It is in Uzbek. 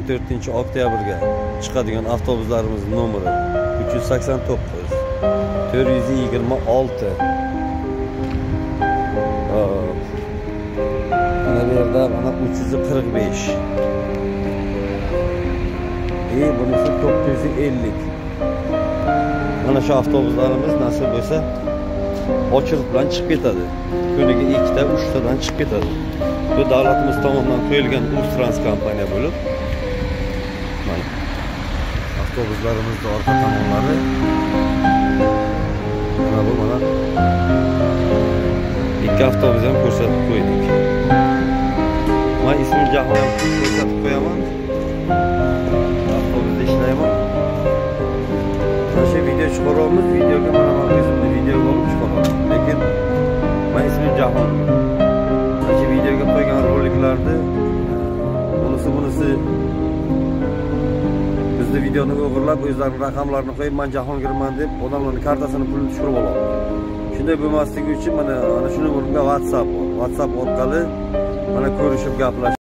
14-oktyabrga chiqadigan avtobuslarimiz nomeri 389 426. Mana bu yerda mana 345. Bunisi 950. Mana shu avtobuslarimiz nasib bo'lsa ochilib bilan chiqib ketadi. Kuniga 2 ta, 3 tadan chiqib ketadi. Bu davlatimiz tomonidan qo'yilgan Ustrans kompaniya bo'lib, mana avtobuslarimizni orqa tomonlari mana bu mana 2 avtobus ham ko'rsatib qo'ydik. Men ismini Jahon ko'rsatib qo'yaman. Avtobusda ishlayman. Shu video chiqaramiz, videoga mana o'zimni videoga olib chiqaraman. Lekin men ismim Jahon. Shu videoga qo'ygan roliklarni bunisi bizni videoni o'g'irlab, o'zlarining raqamlarini qo'yib, men Jahongirman deb odamlarning kartasini pulini tushirib oladi. Shunday bo'lmasligi uchun mana shuni bunga WhatsApp orqali mana ko'rishib gaplashib